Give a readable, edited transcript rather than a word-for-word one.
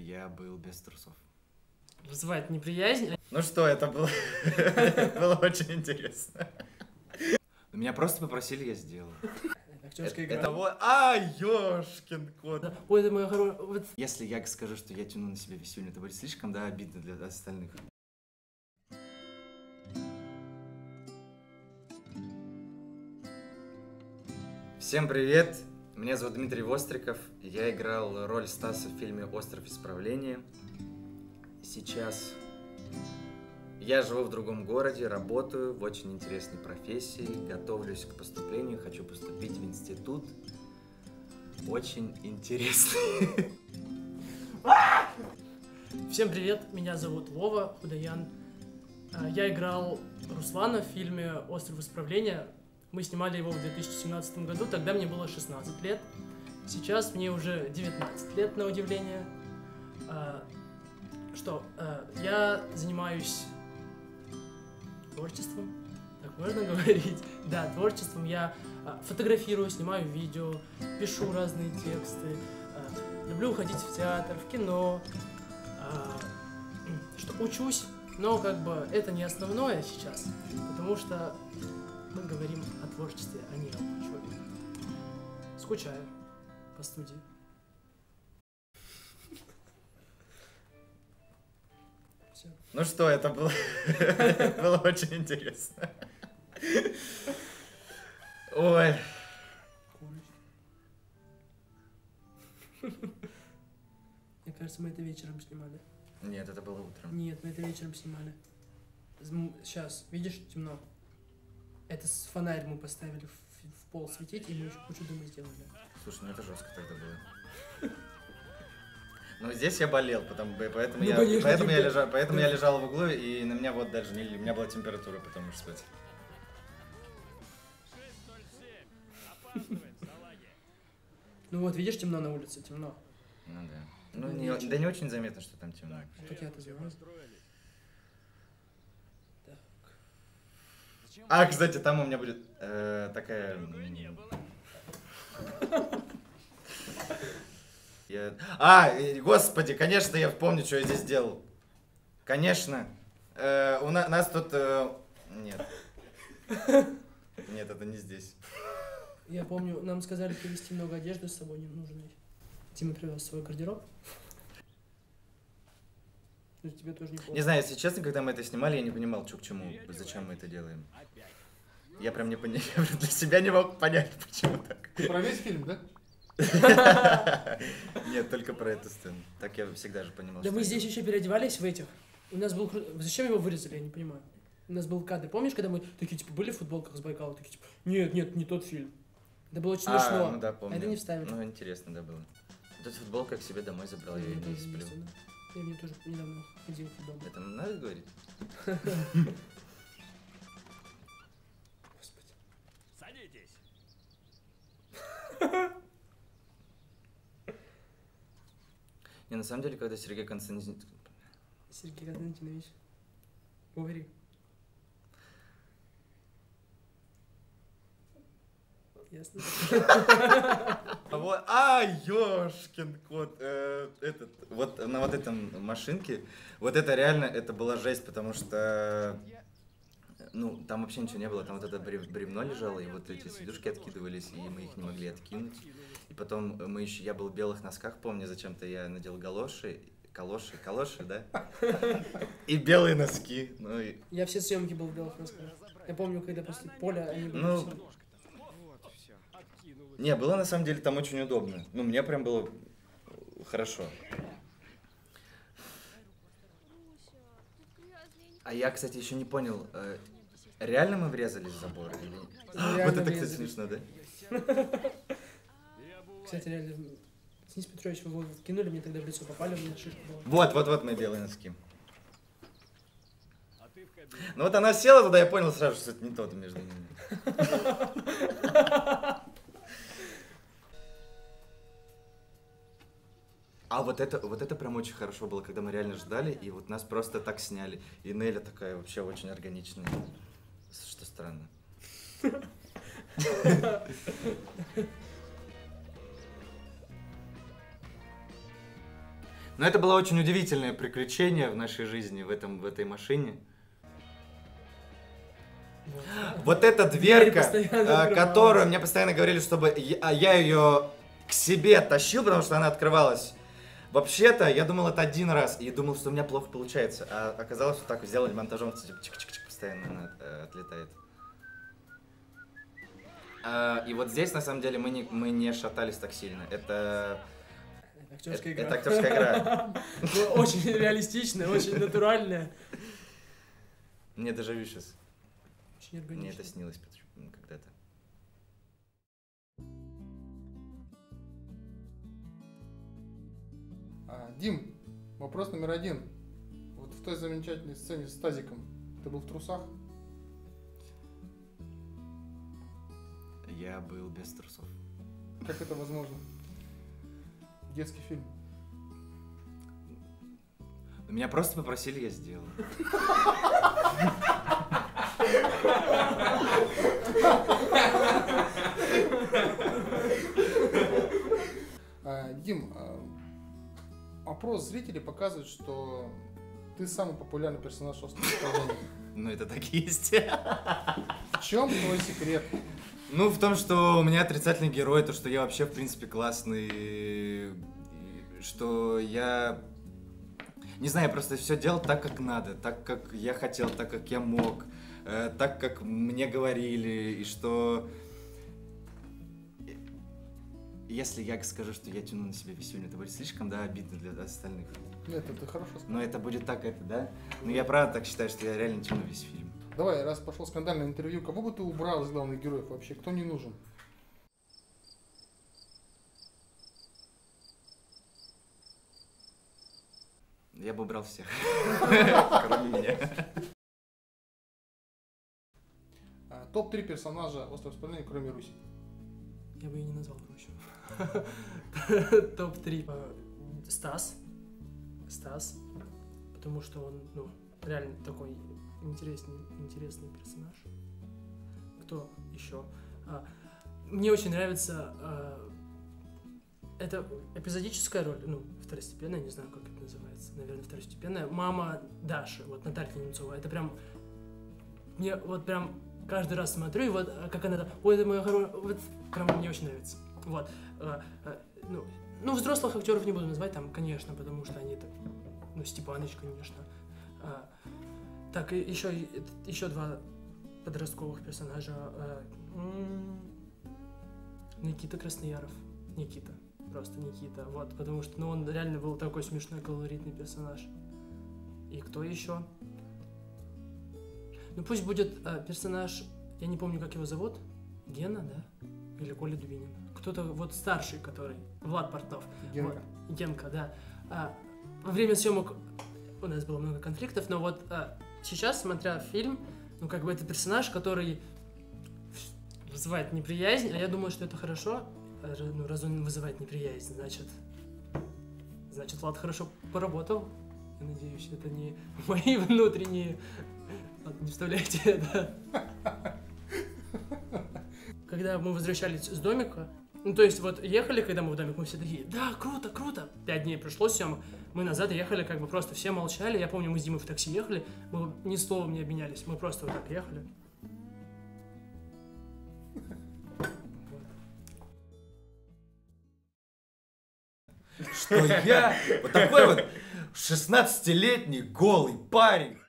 я был без трусов. Вызывает неприязнь. Ну что, это было, было очень интересно. Меня просто попросили, я сделал. Актерская игра. Это вот... ёшкин кот. Ой, это моя хорошая... Если я скажу, что я тяну на себя висюльник, это будет слишком, да, обидно для остальных. Всем привет! Меня зовут Дмитрий Востриков. Я играл роль Стаса в фильме «Остров исправления». Сейчас я живу в другом городе, работаю в очень интересной профессии, готовлюсь к поступлению, хочу поступить в институт. Очень интересный. Всем привет, меня зовут Вова Худаян. Я играл Руслана в фильме «Остров исправления». Мы снимали его в 2017 году, тогда мне было 16 лет. Сейчас мне уже 19 лет, на удивление. Я занимаюсь творчеством, так можно говорить? Да, творчеством. Я фотографирую, снимаю видео, пишу разные тексты, люблю ходить в театр, в кино, учусь, но как бы это не основное сейчас, потому что мы говорим о творчестве, а не об учебе. Скучаю по студии. Все. Ну что, это было, было очень интересно. Ой. Мне кажется, мы это вечером снимали. Нет, это было утром. Нет, мы это вечером снимали. Сейчас, видишь, темно. Это фонарь мы поставили в пол светить, и мы еще кучу дыма сделали. Слушай, ну это жестко тогда было. Ну здесь я болел, поэтому я лежал в углу, и на меня вот даже у меня была температура, потому что спать. Ну вот, видишь, темно на улице, темно. Ну да. Ну не очень заметно, что там темно. Как я это сделал? А, кстати, там у меня будет такая... Господи, конечно, я помню, что я здесь делал. Конечно. У нас тут... Нет. Нет, это не здесь. Я помню, нам сказали привезти много одежды с собой ненужной. Тима привез свой гардероб. Тебе тоже не помню. Не знаю, если честно, когда мы это снимали, я не понимал, что к чему, зачем мы это делаем. Я прям не понял, я для себя не мог понять, почему так. Ты про весь фильм, да? Нет, только про эту сцену. Так я всегда же понимал. Да мы здесь еще переодевались в этих. У нас был... Зачем его вырезали, я не понимаю. У нас был кадр. Помнишь, когда мы такие, типа, были в футболках с Байкала? Такие, типа, нет, не тот фильм. Это было очень смешно. Ну да, помню. А это не вставили. Ну, интересно, да, было. Вот эту футболку я к себе домой забрал, я ее не сплю. Я мне тоже недавно ходил в футбол. Это надо говорить? Господи. Садитесь. Не, на самом деле, когда Сергей Константинович... Сергей Константинович. Говори. Ясно. Ёшкин кот. На вот этом машинке, вот это реально, это была жесть, потому что... Ну, там вообще ничего не было, там вот это бревно лежало, и вот эти сидушки откидывались, и мы их не могли откинуть. И потом я был в белых носках, помню, зачем-то я надел калоши, да? И белые носки. Ну, и... Я все съемки был в белых носках. Я помню, когда после поля они были Ну, все. Не, было на самом деле там очень удобно. Ну, мне прям было хорошо. А я, кстати, еще не понял, реально мы врезались в забор или нет? Вот это, кстати, смешно, да? Кстати, реально, Денис Петрович, вы его кинули, мне тогда в лицо попали, у меня шишка была. Вот мои белые носки. Ну вот она села туда, я понял сразу, что это не тот между ними. А вот это прям очень хорошо было, когда мы реально ждали, и вот нас просто так сняли. И Неля такая вообще очень органичная. Что странно. Но это было очень удивительное приключение в нашей жизни, в этой машине. Вот эта дверка, которую мне постоянно говорили, чтобы я ее к себе тащил, потому что она открывалась. Вообще-то, я думал это один раз, и думал, что у меня плохо получается. А оказалось, что так сделали монтажом, чик-чик-чик, постоянно она отлетает. И вот здесь, на самом деле, мы не шатались так сильно. Это актерская игра. Это актерская игра. Очень реалистичная, очень натуральная. Мне даже сейчас. Очень Мне органично. это снилось когда-то. Дим, вопрос номер 1. Вот в той замечательной сцене с тазиком ты был в трусах? Я был без трусов. Как это возможно? Детский фильм. Меня просто попросили, я сделал. Дим, опрос зрителей показывает, что ты самый популярный персонаж «Острова исправления». Ну, это так и есть. В чем твой секрет? Ну, в том, что у меня отрицательный герой, то, что я вообще, в принципе, классный, и что я... Не знаю, я просто все делал так, как надо, так, как я хотел, так, как я мог, так, как мне говорили, и что... Если я скажу, что я тяну на себя весь фильм, это будет слишком, да, обидно для остальных. Нет, это хорошо сказал. Но это будет так, да? Но я правда так считаю, что я реально тяну весь фильм. Давай, раз пошел скандальное интервью, кого бы ты убрал из главных героев вообще? Кто не нужен? Я бы убрал всех, кроме меня. Топ-3 персонажа «Острова исправления», кроме Руси. Я бы и не назвал Русю. Топ-3. Стас. Потому что он, ну, реально такой интересный персонаж. Кто еще? Мне очень нравится... Это эпизодическая роль, ну, второстепенная, не знаю, как это называется, наверное, второстепенная. Мама Даши, вот Наталья Немцова, это прям... Мне вот прям каждый раз смотрю, и вот как она... Ой, это моя хорошая... Вот прям мне очень нравится. Вот. Ну, взрослых актеров не буду называть там, конечно, потому что они так... Ну, Степаныч, конечно. Так, и еще 2 подростковых персонажа. Никита Краснояров. Никита. Просто Никита. Вот, потому что, ну, он реально был такой смешной, колоритный персонаж. И кто еще? Ну, пусть будет персонаж, я не помню, как его зовут. Гена, да? Или Коля Дубинин. Кто-то вот старший, который. Влад Портнов. Генка. Вот, Генка, да. Во время съемок у нас было много конфликтов, но вот сейчас, смотря фильм, ну, как бы это персонаж, который вызывает неприязнь, а я думаю, что это хорошо. Ну, раз он вызывает неприязнь, значит, Влад хорошо поработал. Я надеюсь, это не мои внутренние... Ладно, не вставляйте это. Когда мы возвращались с домика, ну, то есть, вот, ехали, когда мы в домик, мы все такие, да, круто, круто. 5 дней прошло съемок, мы назад ехали, как бы просто все молчали. Я помню, мы с Димой в такси ехали, мы ни словом не обменялись, мы просто вот так ехали. Что я вот такой вот 16-летний голый парень